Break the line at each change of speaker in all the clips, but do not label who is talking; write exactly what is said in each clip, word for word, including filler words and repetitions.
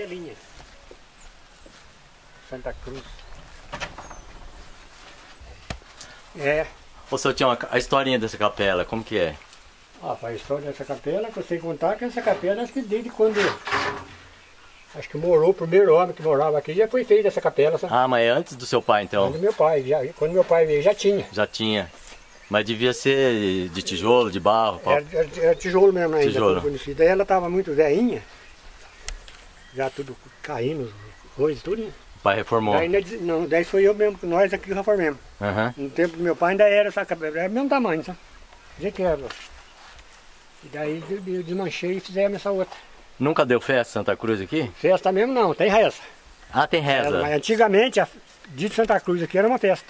capelinha. Santa Cruz. É.
Ô, seu Tião, a historinha dessa capela, como que é?
Ah, a história dessa capela, que eu sei contar que essa capela, acho que desde quando... Acho que morou o primeiro homem que morava aqui, já foi feita essa capela, sabe?
Ah, mas é antes do seu pai, então?
Quando meu pai, já, quando meu pai veio, já tinha.
Já tinha. Mas devia ser de tijolo, de barro? Pau.
Era, era, era tijolo mesmo ainda,
Tijolo.
conhecido. Daí ela estava muito velhinha, já tudo caindo, coisas, tudo.
O pai reformou.
Daí, não, daí foi eu mesmo, nós aqui que reformamos.
Uhum.
No tempo do meu pai ainda era essa capela, era do mesmo tamanho, sabe? Do jeito que era. E daí eu desmanchei e fizemos essa outra.
Nunca deu festa Santa Cruz aqui?
Festa mesmo não, tem reza.
Ah, tem reza.
Era, mas antigamente, a dia de Santa Cruz aqui era uma festa.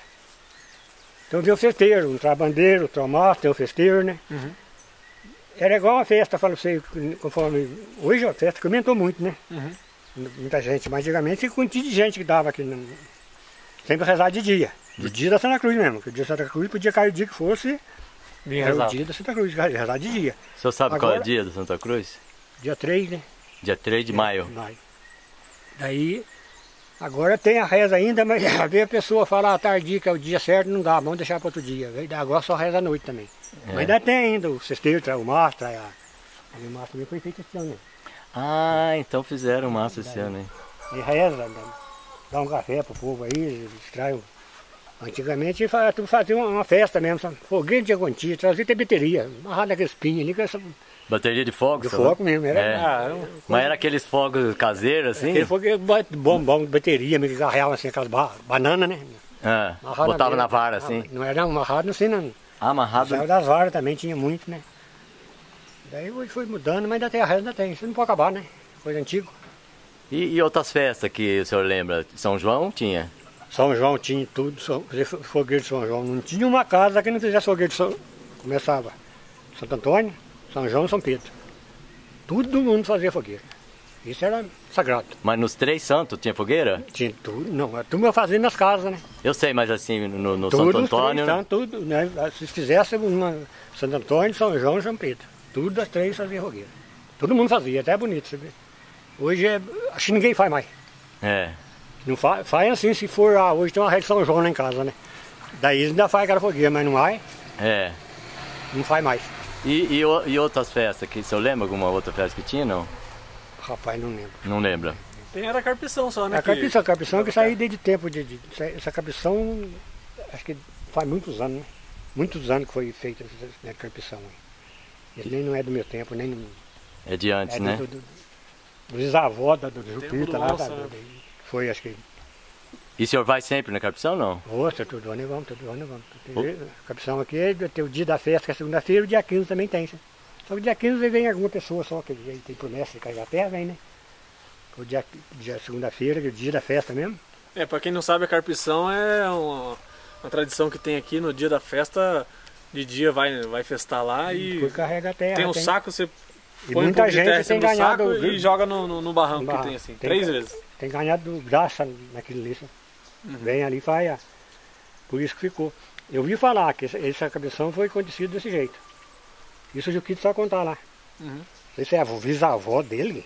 Então veio o festeiro, um trabandeiro, o tromaço, tem o festeiro, né? Uhum. Era igual uma festa, falo pra você, conforme... Hoje a festa aumentou muito, né? Uhum. Muita gente, mas antigamente tinha quantidade de gente que dava aqui, no... sempre rezar de dia. De dia da Santa Cruz mesmo, que o dia da Santa Cruz podia cair o dia que fosse,
Vinha
era
rezar.
o dia da Santa Cruz, rezar de dia.
O senhor sabe
Agora,
qual é o dia da Santa Cruz?
Dia três, né?
Dia três de maio.
De maio. Daí, agora tem a reza ainda, mas às vezes a pessoa fala, ah, tardia, que é o dia certo, não dá, vamos deixar para outro dia. Agora só reza à noite também. É. Mas ainda tem ainda o cesteiro, trai o mastro, trai a... O mastro também foi feito esse ano, né?
Ah, então fizeram massa esse ano, hein?
E reza, dá um café pro povo aí, eles traem. Antigamente tu fazia uma festa mesmo, sabe? Fogueiro de quantia, trazia até bateria, amarrado naqueles pinhos ali com essa.
Bateria de fogo?
De fogo mesmo, era.
É.
Ah, era um...
Mas era aqueles fogos caseiros assim?
Aquele fogo bom, bom, de bateria, meio que garreava assim, aquelas ba bananas, né?
Ah, botava na, na vara assim?
Não era amarrado assim, não.
Ah, amarrado?
Saiu das varas também, tinha muito, né? Daí hoje foi mudando, mas ainda tem a reza, ainda tem. Isso não pode acabar, né? Coisa antiga.
E, e outras festas que o senhor lembra? São João tinha?
São João tinha tudo, fazer fogueiro de São João. Não tinha uma casa que não fizesse fogueiro de São... Começava Santo Antônio, São João e São Pedro. Todo mundo fazia fogueira. Isso era sagrado.
Mas nos três santos tinha fogueira?
Tinha tudo, não, a turma fazia nas casas, né?
Eu sei, mas assim, no, no
tudo,
Santo Antônio...
Três, tudo, né? Se fizesse uma Santo Antônio, São João e São Pedro. Tudo as três fazia fogueira. Todo mundo fazia, até é bonito, você vê. Hoje é, acho que ninguém faz mais.
É.
Não faz, faz assim, se for, ah, hoje tem uma rede São João lá em casa, né? Daí ainda faz aquela fogueira, mas não vai.
É.
Não faz mais.
E, e, e outras festas, que o senhor lembra alguma outra festa que tinha, não?
Rapaz, não lembro.
Não lembra?
Tem era a carpição só, né?
A carpição, a carpição que saiu desde tempo de, de... Essa carpição, acho que faz muitos anos, né? Muitos anos que foi feita essa carpição. Ele nem não é do meu tempo, nem... Do,
é de antes,
é
né?
Do, do, dos avós da, do Jupita lá,
nossa,
da,
né?
do, foi, acho que...
E o senhor vai sempre na carpição, não?
Nossa, todo ano vamos, todo ano vamos. A carpição aqui é tem o dia da festa, que é segunda-feira, e o dia quinze também tem. Só que o dia quinze vem alguma pessoa só, que tem promessa de carregar a terra, vem, né? O dia, dia segunda-feira, que é o dia da festa mesmo.
É, pra quem não sabe, a carpição é uma, uma tradição que tem aqui no dia da festa. De dia vai, vai festar lá e,
e carrega a terra.
Tem um
tem...
saco, você
e
põe
muita
um pouco
gente
de terra
tem
no
ganhado
saco e joga no, no, no barranco,
barranco
que tem assim,
tem,
três vezes.
Tem ganhado graça naquele lixo. Uhum. Vem ali e faz. Por isso que ficou. Eu ouvi falar que essa, essa cabeção foi acontecido desse jeito. Isso o Juquito só contar lá.
Uhum.
Esse é a bisavó dele.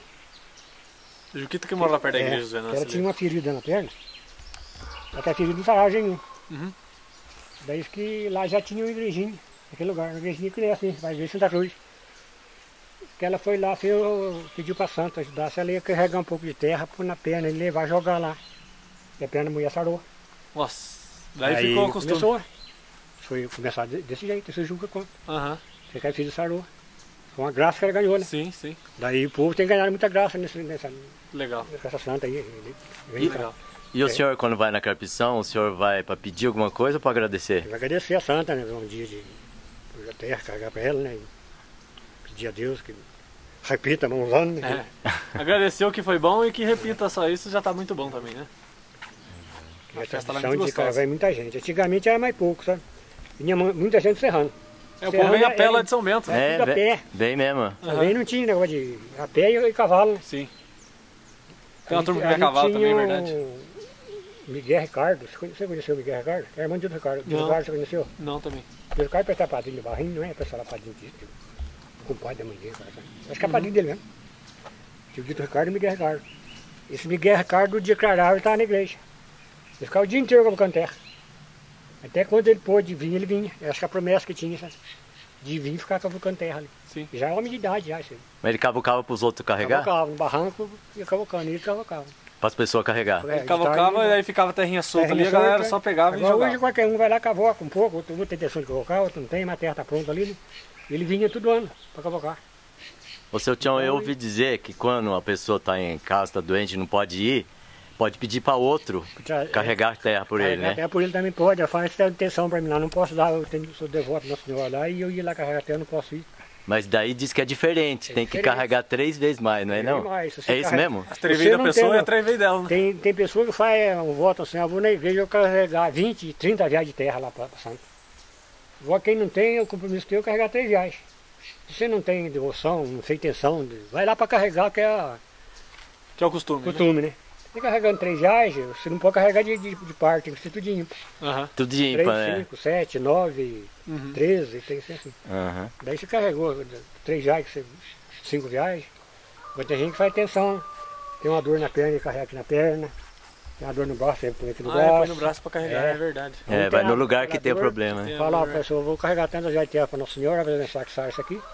O Juquito que mora lá perto da
é,
igreja dos Venâncios.
Ela tinha uma ferida na perna. Até a ferida não sarava nenhum.
Uhum.
Daí que lá já tinha uma igrejinha, naquele lugar. Uma igrejinha que é assim, vai ver Santa Cruz. Que ela foi lá, assim, pediu para Santa ajudar. Se ela ia carregar um pouco de terra, pôr na perna e levar, jogar lá. E a perna da mulher sarou.
Nossa, daí
aí
ficou o costume.
Começou. Foi começar desse jeito, esse julga conta.
Aham.
Você quer filho sarou. Foi uma graça que ela ganhou, né?
Sim, sim.
Daí o povo tem ganhado muita graça nesse, nessa,
Legal.
nessa santa aí.
E,
Legal.
e o
é.
senhor, quando vai na carpição, o senhor vai para pedir alguma coisa ou para agradecer?
Eu agradecer a santa, né? Um dia de a terra, carregar para ela, né? Pedir a Deus que repita, mãos anos, né?
É. Agradecer o que foi bom e que repita só isso já tá muito bom também, né?
A
A festa lá é
tradição
muito
de
gostosa.
carregar muita gente. Antigamente era mais pouco, sabe? Vinha muita gente serrando.
É, o povo vem a pé lá de São Bento.
É, tudo a
bem,
pé.
bem mesmo.
Uhum.
Também não tinha negócio de a pé e, e cavalo, né?
Sim. Tem uma
Ali-
turma que vai a
ali
cavalo
tinha
também, é
o
verdade.
Miguel Ricardo. Você conhe- Você conheceu o Miguel Ricardo? É irmão de Dito Ricardo. Dito
Não.
Ricardo, você conheceu?
Não, também.
Dito Ricardo presta padrinho de barrinho, não é? Pessoal lá padrinho disso. O compadre da mãe dele. Cara. Acho que é padrinho dele mesmo. Tio Dito Ricardo e Miguel Ricardo. Esse Miguel Ricardo, do dia clareava, ele estava na igreja. Ele ficava o dia inteiro cavucando terra. Até quando ele pôde vir, ele vinha. Eu acho que a promessa que tinha, sabe? De vir ficar cavucando terra ali.
Sim.
Já é homem de idade, já, isso aí.
Mas ele cavucava para os outros carregar?
Cavocava, no barranco, ia cavocando, ele cavocava.
Para as pessoas carregar?
É,
Ele cavocava e aí ficava terrinha solta ali, a galera só pegava e
Agora,
jogava.
hoje qualquer um vai lá, cavoca um pouco, outro não tem intenção de cavocar, outro não tem, mas a terra está pronta ali, né? Ele vinha todo ano para cavocar.
Ô, seu Tião, eu ouvi dizer que quando a pessoa está em casa, está doente, não pode ir, pode pedir para outro
Já-
carregar terra por ele, né?
Até por ele também pode, eu falo, se tem intenção para mim lá, não posso dar, eu tenho, sou devoto Nosso Senhor lá e eu ia lá carregar terra, não posso ir.
Mas daí diz que é diferente,
É
tem que
diferente.
carregar três vezes mais, não é não?
Três mais, se você
É isso
carrega-
mesmo?
As três
Você
vezes da
não
pessoa
tem,
e a três vezes dela, né?
Tem, tem pessoa que faz é, um voto assim, eu vou na igreja, eu carregar vinte, trinta viagens de terra lá para Santo. Agora quem não tem, o compromisso teu é carregar três viagens. Se você não tem devoção, não tem intenção, de- vai lá para carregar, que é a
Que é o costume. né?
costume, né? Você carregando três viagens, você não pode carregar de, de, de parte, tem que ser tudo ímpar.
Aham.
Tudo de
três,
ímpar, né?
cinco, sete, nove,
Uhum.
treze, tem que ser assim.
Aham.
Daí você carregou três viagens, você- cinco viagens. Mas tem gente que faz tensão. Tem uma dor na perna e carrega aqui na perna. Tem uma dor no braço, você põe aqui no
Ah,
braço.
é, põe no braço pra carregar, é,
É.
verdade.
É,
Não
vai
tem
no
a-
lugar que tem o
dor.
problema, né?
Tem.
Fala, ó, pessoal, eu vou carregar tantas viagens de terra para Nossa Senhora, vai abençoar que sai isso aqui.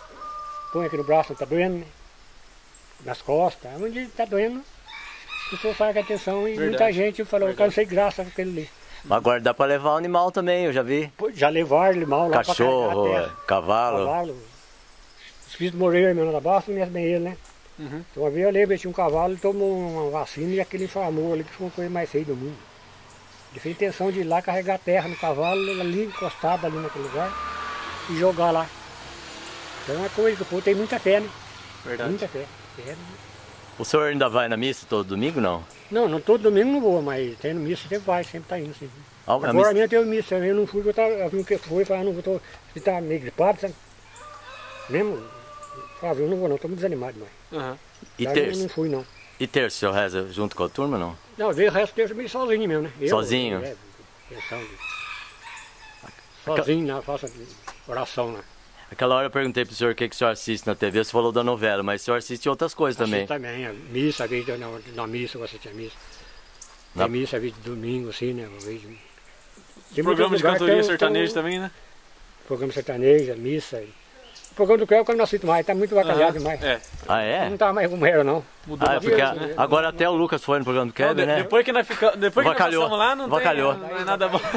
Põe aqui no braço, não tá doendo, né? Nas costas, onde tá doendo. A pessoa faz com atenção e
Verdade.
muita gente falou, eu cansei graça com aquele ali.
Mas agora dá pra levar o animal também, eu já vi.
Pô, já levaram ele mal lá
Cachorro,
pra carregar a terra.
cavalo.
Cavalo. Os filhos morreram, meu da basta, não conhece bem ele, né?
Uhum.
Então, uma vez eu lembro, ele tinha um cavalo, ele tomou uma vacina e aquele inflamou ali, que foi uma coisa mais feia do mundo. Ele fez intenção de ir lá carregar terra no cavalo, ali encostado ali naquele lugar, e jogar lá. Então é uma coisa que o povo tem muita fé, né?
Verdade.
Muita fé. Fé, né?
O senhor ainda vai na missa todo domingo, não?
Não, não todo domingo não vou, mas tendo missa sempre vai, sempre tá indo. Sempre.
Ah, a
Agora
missa-
a minha tem missa, eu não fui, eu, tava, eu vi que foi, falei, ah, não vou, tô, você tá meio gripado, sabe? Mesmo, falava, eu não vou não, tô muito desanimado, mas.
Aham.
E
Daí eu não
terça?
fui não.
E terça, o senhor reza junto com a turma, não?
Não, veio o resto terça meio sozinho mesmo, né? Eu,
Sozinho?
É, pensão de... Sozinho, né? Eu faço oração, né?
Aquela hora eu perguntei pro senhor o que, que o senhor assiste na T V, você falou da novela, mas o senhor assiste outras coisas também.
Também, a missa, a vez de- na, na missa, eu assistia a missa.
Na-
Na missa, a vez de domingo, assim, né? Uma vez de... Tem
Programa
muitos
de
lugares
cantoria
que eu-
sertanejo
que eu-
também, né?
Programa sertanejo, a missa. E... O programa do Creu que eu não assisto mais, tá muito bacalhado
Aham.
demais.
É,
Ah, é?
Não tá mais como era, não.
mudou
Ah, é
bastante,
porque
né?
a- agora até o Lucas foi no programa do
Não,
Kevin,
de-
né?
Depois que nós ficamos, depois que nós
Vacalhou.
passamos lá, não,
Vacalhou.
tem, não é nada bom.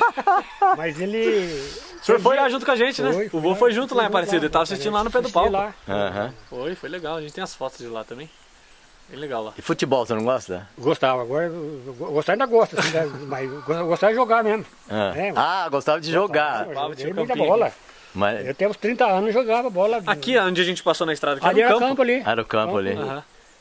Mas ele...
O senhor foi lá junto com a gente, né?
Foi,
O
foi
vô
lá,
foi junto
fui
lá em
junto
Aparecida, ele tava
também.
assistindo lá no pé do
Assisti
palco.
lá.
Aham.
Foi, foi legal, a gente tem as fotos de lá também. Bem legal lá.
E futebol, você não gosta?
Gostava, agora eu- eu- gostar ainda gosta, assim, né? Mas eu gostava de jogar mesmo.
Ah,
É,
ah gostava de jogar.
Eu
Jogava, tinha
joguei
um
muita
campinho
bola.
Mas
Eu tenho uns trinta anos e jogava bola.
Aqui, onde a gente passou na estrada, aqui
ali
era
era
um campo.
campo ali.
era o campo ali.
Aham,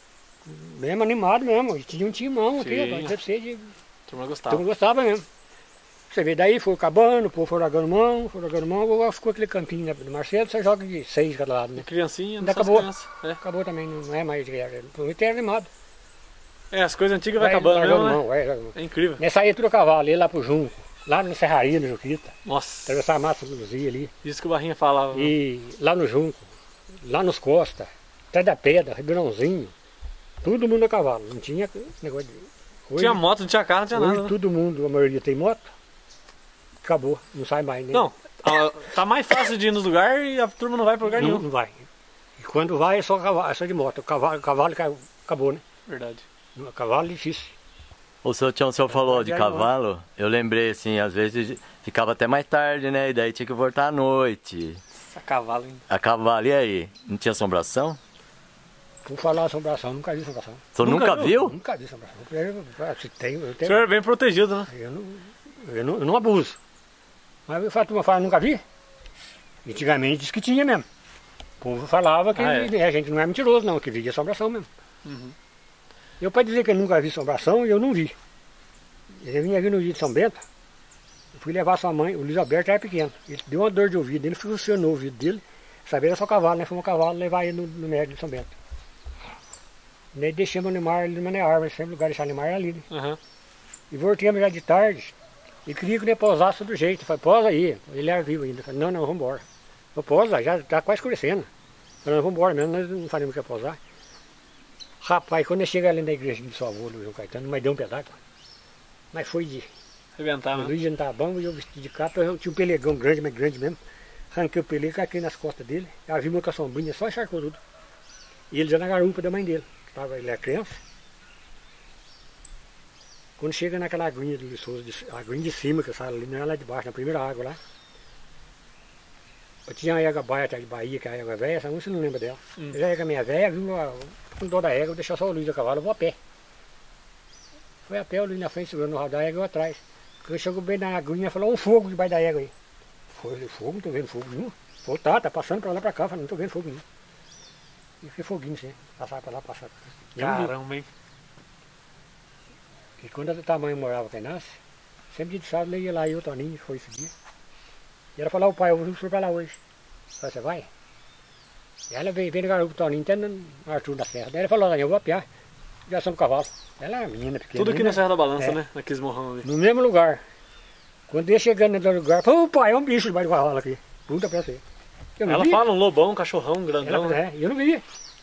Mesmo animado mesmo. E tinha um timão aqui,
Sim.
agora deve ser de.
a turma
Todo
gostava.
mundo gostava mesmo. Você vê, daí foi acabando, o povo foi largando mão, foi largando mão, agora ficou aquele campinho né, do Marcelo, você joga de seis de cada lado, né?
Criancinha,
Ainda
não só as
acabou.
crianças. É.
Acabou também, não é mais de guerra. Foi muito animado.
É, as coisas antigas vai
Vai
acabando
largando
mesmo, né?
mão, vai, largando mão.
É incrível.
Nessa aí tudo a cavalo, ia lá pro Junco, lá na Serraria, no Juquita,
Nossa,
atravessar a Mata do Luzia ali.
isso que o Barrinha falava. né?
E lá no Junco, lá nos Costa, atrás da Pedra, Ribeirãozinho, todo mundo a cavalo, não tinha negócio de... Hoje,
Tinha moto, não tinha carro, não tinha
hoje
nada. né?
todo mundo, a maioria tem moto, acabou, não sai mais, né?
Não, a- tá mais fácil de ir nos lugares e a turma não vai pra lugar
não,
nenhum.
não vai. E quando vai é só cavalo, é só de moto, o cavalo, o cavalo ca- acabou, né?
Verdade.
O cavalo é difícil.
O senhor, Tião, o senhor falou de
Vai viajar
cavalo, eu lembrei assim, às vezes ficava até mais tarde, né? E daí tinha que voltar à noite.
Essa cavalo, hein?
A cavalo, e aí? Não tinha assombração?
Por falar assombração, nunca vi assombração.
O senhor nunca,
Nunca
viu?
Nunca vi assombração. Eu, eu, se tem, eu
O
tenho,
senhor é bem protegido, né?
Eu não, eu não, eu não abuso. Mas eu falo, uma fala, nunca vi? Antigamente disse que tinha mesmo. O povo falava que
Ah, é?
a gente não é mentiroso não, que via assombração mesmo.
Uhum.
Eu para dizer que eu nunca vi assombração, eu não vi. Eu vinha vir no dia de São Bento, eu fui levar sua mãe, o Luiz Alberto era pequeno. Ele deu uma dor de ouvido, ele funcionou o ouvido dele, sabia era só cavalo, né? Foi um cavalo levar ele no, no médico de São Bento. Daí deixamos o animal ali numa árvore, sempre lugar de deixar o animal era ali, né?
Aham.
E voltamos já de tarde e queria que ele pousasse do jeito. Eu falei, pousa aí. Ele era vivo ainda. Eu falei, não, não, vamos embora. Eu pousa, já está quase escurecendo. Eu falei, vamos embora mesmo, nós não faremos o que é pousar. Rapaz, quando eu cheguei ali na igreja do seu avô, do João Caetano, mas deu um pedaço. Mas foi de...
Arrebentar,
O
né?
Luiz não estava bom, e eu vesti de capa, eu tinha um pelegão grande, mas grande mesmo. Arranquei o pelego, caquei nas costas dele. Já vi uma sombrinha, só encharcou tudo. E ele já na garupa da mãe dele. Tava, ele era criança. Quando chega naquela aguinha do Souza, a aguinha de cima, que eu saio ali, não é lá de baixo, na primeira água lá. Eu tinha a égua baia, atrás de Bahia, que é a égua velha, essa música você não lembra dela.
Hum.
Eu já égua minha velha, viu, com dó da égua, vou deixar só o Luiz a cavalo, eu vou a pé. Foi a pé, o Luiz na frente, segurando o rabo da égua, eu atrás. Quando chegou bem na aguinha, falou, um fogo debaixo da égua aí. Foi, fogo, não tô vendo fogo nenhum. Falei, tá, tá passando pra lá pra cá, falei, não tô vendo fogo nenhum. E fiquei foguinho, assim, passava pra lá, passava pra cá.
Caramba, hein?
E quando a tamanho morava aqui em Nasce, sempre de sábado eu ia lá, e o Toninho foi esse dia. E ela falou, pai, eu vou para pra lá hoje. Eu falei, você vai? E ela veio, veio no garoto do Toninho, até no Arthur da Serra. Daí ela falou, eu vou apiar, já sou no cavalo. Ela é uma menina pequena.
Tudo aqui
menina,
na Serra da Balança,
é,
né? Naqueles morrão ali.
no mesmo lugar. Quando ia chegando no lugar, falou, ô pai, é um bicho debaixo do cavalo aqui. Pergunta pra você. Eu não
Ela
vi.
fala um lobão, um cachorrão, um grandão.
Ela,
né?
é, e eu não vi.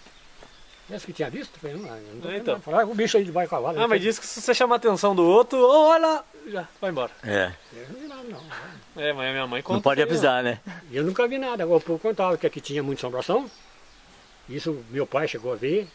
Essa que tinha visto? Eu falei, não, eu não tô
É,
vendo,
então.
não. Falaram, o bicho aí debaixo do cavalo.
Ah, mas diz que se você chamar a atenção do outro, oh, olha, já vai embora.
É.
Eu não vi nada, não.
É, mas a minha mãe conta.
Não pode
que-
avisar, né?
E eu nunca vi nada. Agora o povo contava que aqui tinha muita assombração. Isso meu pai chegou a ver.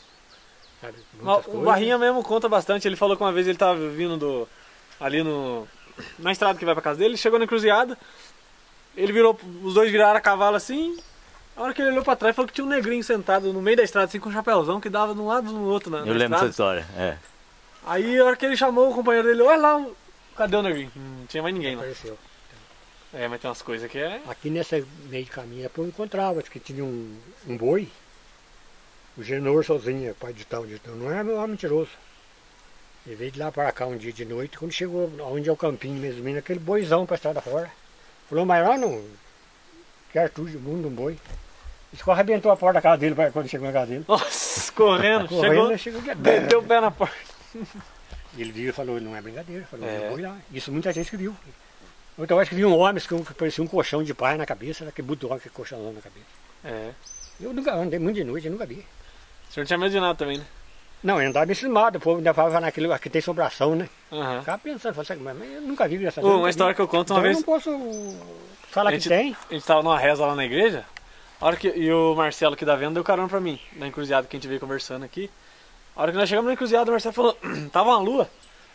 Sabe,
Mas
muitas
o
coisas.
Barrinha mesmo conta bastante. Ele falou que uma vez ele tava vindo do. Ali no. Na estrada que vai pra casa dele, ele chegou na encruzilhada. Ele virou. Os dois viraram a cavalo assim. A hora que ele olhou pra trás, falou que tinha um negrinho sentado no meio da estrada, assim, com um chapéuzão que dava de um lado e no outro na, na
Eu lembro
estrada.
dessa história. É.
Aí a hora que ele chamou o companheiro dele, olha lá, o- cadê o negrinho? Não tinha mais ninguém lá.
Apareceu.
É, mas tem umas coisas que é.
Aqui nessa meio de caminho, eu encontrava que tinha um, um boi. O Genor sozinho, pai de tal, de tal. Não era meu mentiroso. Ele veio de lá para cá um dia de noite, quando chegou onde é o campinho mesmo, mesmo, aquele boizão para a estrada fora. Falou, mas lá não quer tudo de mundo, um boi. Isso arrebentou a porta da casa dele pra- quando chegou na casa dele.
Nossa, correndo,
Correndo,
chegou,
chegou aqui.
meteu o pé na porta.
E ele viu e falou, não é brincadeira, falou,
É.
é boi lá. Isso muita gente que viu. Outra vez que viu um homem que que parecia um colchão de pai na cabeça, que botou aquele colchãozão na cabeça.
É.
Eu nunca andei muito de noite, eu nunca vi.
O senhor não tinha medo de nada também, né?
Não, eu andava ensinado, o povo ainda falava naquilo, aqui tem sobração, né?
Aham.
Ficava pensando, falava, mas eu nunca vi essa
Ô, uma história que eu conto uma
então
vez.
eu não posso falar
A
que
gente-
tem.
A gente tava numa reza lá na igreja, a hora que, e o Marcelo aqui da venda deu carona pra mim, na encruzilhada que a gente veio conversando aqui. A hora que nós chegamos na encruzilhada, o Marcelo falou, tava uma lua.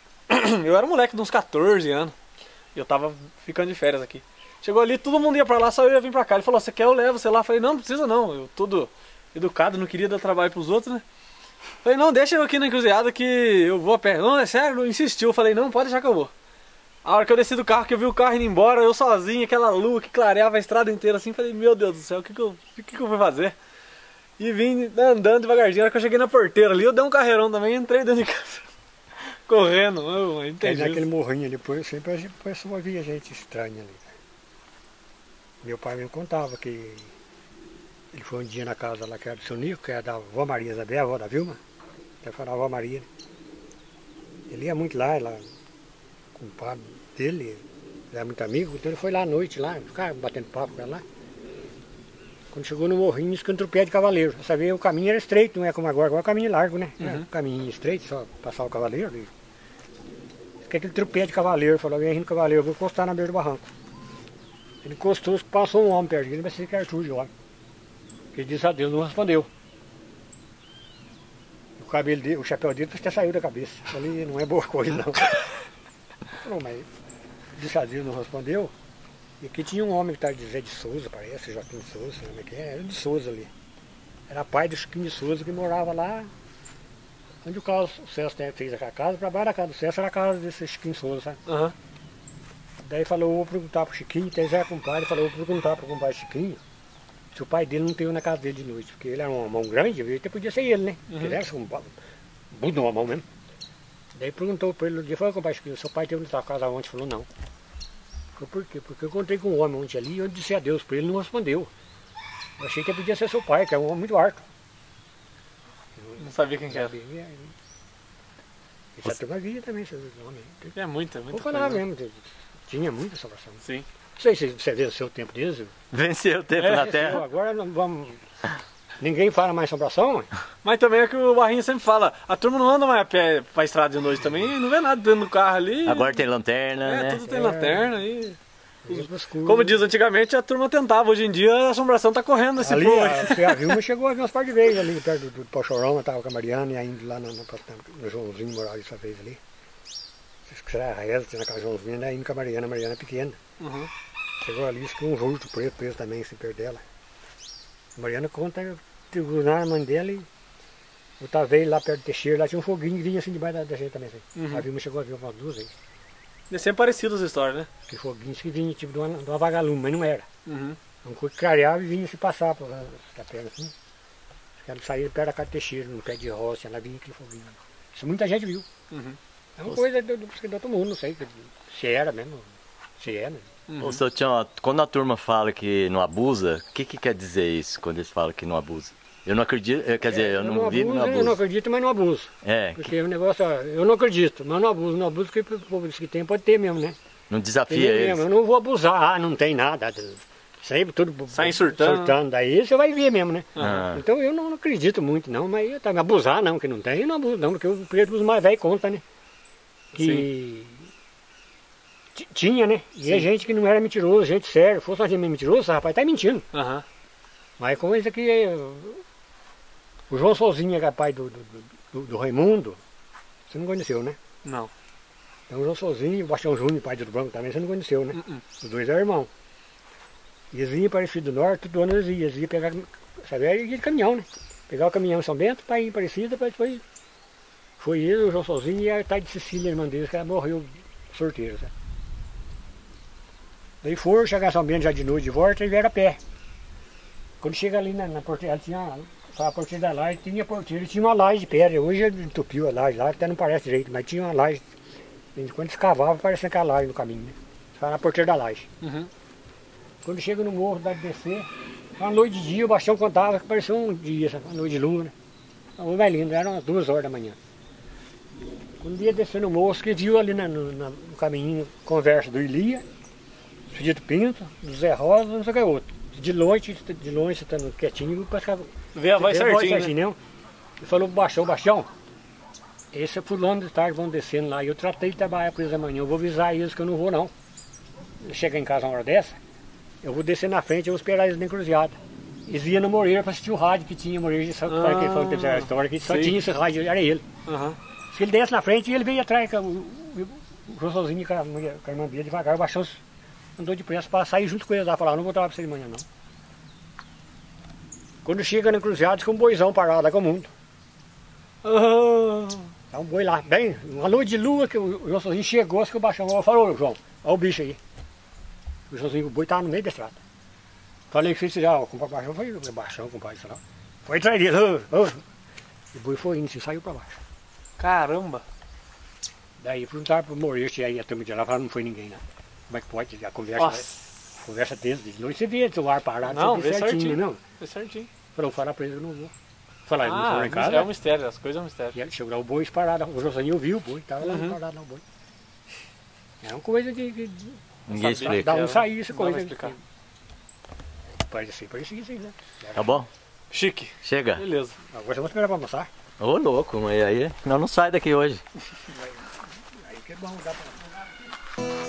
Eu era um moleque de uns quatorze anos. E eu tava ficando de férias aqui. Chegou ali, todo mundo ia pra lá, só eu ia vir pra cá. Ele falou, você quer, eu levo, sei lá. Eu falei, não, não precisa não. Eu todo educado, não queria dar trabalho pros outros, né? Eu falei, não, deixa eu aqui na encruzilhada que eu vou a pé. Não, é sério, insistiu. Eu falei, não, pode deixar que eu vou. A hora que eu desci do carro, que eu vi o carro indo embora, eu sozinho, aquela lua que clareava a estrada inteira assim, falei, meu Deus do céu, o que que eu, o que que eu vou fazer? E vim andando devagarzinho, a hora que eu cheguei na porteira ali, eu dei um carreirão também e entrei dentro de casa. Correndo, eu
Aí
entendi.
naquele
isso.
morrinho ali, depois sempre a pessoa via gente estranha ali. Meu pai me contava que ele foi um dia na casa lá que era do seu Nico, que era da avó Maria Isabel, a avó da Vilma. Até falar a avó Maria. Ele ia muito lá, lá com o padre dele, ele era muito amigo, então ele foi lá à noite lá, ficava batendo papo com ela lá. Quando chegou no morrinho, isso que entrou pé de cavaleiro. Você vê, o caminho era estreito, não é como agora, agora é um caminho largo, né? Era um caminho estreito, só passar o cavaleiro ali. Que aquele trupé de cavaleiro, falou, vem rindo cavaleiro, eu vou encostar na beira do barranco. Ele encostou, passou um homem perto dele, mas sei que era Arthur de homem. Ele disse a Deus, não respondeu. O cabelo dele, o chapéu dele até saiu da cabeça. Falei, não é boa coisa não. Falou, mas disse a Deus, não respondeu. E aqui tinha um homem que estava de Zé de Souza, parece, Joaquim de Souza, não sei o que é, era de Souza ali. Era pai do Chiquinho de Souza que morava lá. Onde o Carlos César fez aquela casa, para baixo da casa do César era a casa desse Chiquinho Souza, sabe?
Aham.
Daí falou, vou perguntar pro Chiquinho, até já é compadre, falou, vou perguntar pro compadre Chiquinho se o pai dele não teve na casa dele de noite, porque ele era uma mão grande, até podia ser ele, né? Porque ele era um budo de uma mão mesmo. Daí perguntou para ele no dia, falou, compadre Chiquinho, seu pai teve na sua casa ontem? Falou, não. Falou, por quê? Porque eu encontrei com um homem ontem ali, e eu disse a Deus para ele, não respondeu. Eu achei que podia ser seu pai, que é um homem muito alto.
Não sabia quem que era.
Ele já teve uma vida também, esses homens.
É muita, muita
Vou falar
coisa.
mesmo, tinha muita salvação.
Sim.
Não sei se você vê o seu tempo disso.
Venceu o tempo
É,
na
Eu,
Terra.
agora não vamos Ninguém fala mais assombração, mãe.
Mas também é que o Barrinho sempre fala, a turma não anda mais a pé pra estrada de noite também, não vê nada dentro do carro ali.
Agora tem lanterna,
É,
né?
tudo tem lanterna aí.
Como
Como diz antigamente, a turma tentava, hoje em dia a assombração tá correndo esse
ali,
povo.
a, você já viu, mas chegou a ver umas par de vezes ali, perto do, do Pochorão, eu tava com a Mariana e ainda lá no, no, no Joãozinho morava essa vez ali. Acho que será a Reza, tinha na casa Joãozinho, ainda indo com a Mariana, a Mariana é pequena.
Uhum.
Chegou ali, isso que um vulto preto, preso também, assim, perto dela. A Mariana conta que na mãe dela e eu tava ele lá perto do Teixeira, lá tinha um foguinho que vinha assim debaixo da, da gente também. Assim.
Uhum.
A Vilma chegou a ver umas duas vezes.
É sempre parecido as histórias, né?
Que foguinho que vinha tipo de uma, de uma vagalume, mas não era.
Uhum.
Um coisa que clareava e vinha se passar por lá, da perna assim. Ela saía perto da casa do Teixeira, no pé de roça, ela vinha aquele foguinho. Isso muita gente viu.
Uhum.
É uma coisa do, do, do outro mundo, não sei se era mesmo, se é mesmo.
Uhum.
Ô, seu Tião, quando a turma fala que não abusa, o que, que quer dizer isso quando eles falam que não abusa? Eu não acredito, eh, quer dizer, eu,
eu
não,
não
vivo
abuso,
no
eu não
abuso.
acredito, mas não abuso.
É, que
Porque o negócio, ó, eu não acredito, mas não abuso. Não abuso porque o povo diz que tem, pode ter mesmo, né?
não
Tem
desafia
mesmo,
eles.
eu não vou abusar, ah, não tem nada. Sempre tudo
Saem surtando.
surtando, daí você vai ver mesmo, né?
Ah.
Então eu não acredito muito não, mas eu também abusar não, que não tem, eu não abuso não, porque o preto dos mais velhos conta, né? Que t- tinha, né? E é gente que não era mentiroso, gente séria. Se fosse uma gente mentirosa, esse rapaz tá mentindo.
Aham.
Mas como isso aqui é... O João Sozinho é pai do, do, do, do Raimundo, você não conheceu, né?
Não.
Então o João Sozinho e o Bastião Júnior, pai do Branco também, você não conheceu, né?
Uh-uh.
Os dois eram irmãos. E eles vinham para Aparecida do Norte, todo ano eles iam, eles iam pegar, sabe, era de caminhão, né? Pegar o caminhão em São Bento para ir em Aparecida, depois foi, foi ele, o João Sozinho e a Thay de Cecília, a irmã deles, que ela morreu sorteira, sabe? Daí foram chegar em São Bento já de noite de volta e vieram a pé. Quando chega ali na, na porteira, ela tinha, a porteira da laje, tinha porteira, tinha uma laje de pedra, hoje entupiu a laje lá, até não parece direito, mas tinha uma laje, quando escavava parecia aquela laje no caminho, né? Só na porteira da laje.
Uhum.
Quando chega no morro, dá de descer, uma noite de dia, o Bastião contava que parecia um dia, sabe? Uma noite de lua, né? Uma mais lindo, eram umas duas horas da manhã. Quando ia descer no morro, que viu ali na, no, na, no caminho, conversa do Ilia, do Dito Pinto, do Zé Rosa, não sei o que é outro. De longe, de longe, você estando quietinho, parece que
Vê a voz
vê a voz
certinho,
certinho, né? Ele falou pro Bastião, Bastião, esse é fulano de tarde, vão descendo lá, e eu tratei de trabalhar com eles amanhã, eu vou avisar eles que eu não vou não. Eu chegar em casa uma hora dessa, eu vou descer na frente, eu vou esperar eles na encruzilhada. Eles iam no Moreira para assistir o rádio que tinha, Moreira, sabe
Ah,
que ele falou que teve a história, que só
sim.
tinha esse rádio, era ele.
Aham.
Se ele desce na frente, ele veio atrás, com o, o, o João Sozinho com a, mulher- com a irmã dele, devagar, o Bastião andou depressa para sair junto com eles lá, falar, não vou trabalhar para você de manhã não. Quando chega na encruzilhada, fica um boizão parado lá com o mundo.
Ah,
Tá um boi lá, bem, uma noite de lua que o João Sozinho chegou, que o Baixão falou, João, olha o bicho aí. O Joãozinho, o boi tava no meio da estrada. Falei que você já, o compadre Baixão foi o Baixão, o compadre, sei lá. Foi atrás dele, ô, ô. O boi foi indo, assim, saiu pra baixo.
caramba.
Daí perguntaram pro Moreira se aí a turma de lá, falaram, não foi ninguém lá. Como é que pode? A conversa,
Nossa.
a conversa desde de noite, você vê o ar parado,
Não,
você vê
vê
certinho,
certinho.
não?
Foi certinho.
Falou, falar pra ele que eu não vou. Falar, eles não foram
Ah,
em casa.
é um mistério, as coisas é um mistério.
E aí chegou lá o boi parado, o Joãozinho ouviu o boi, tava lá
Uhum.
parado lá o boi. É uma coisa de, de,
Ninguém
Sabia.
explica.
dá um sair essa
Não dá pra
coisa.
explicar.
Parece assim, parece isso aí, né?
Tá bom?
Chique.
Chega.
Beleza.
Agora eu vou esperar pra almoçar.
Ô, louco, mas aí nós não sai daqui hoje.
Aí que é bom, dá pra...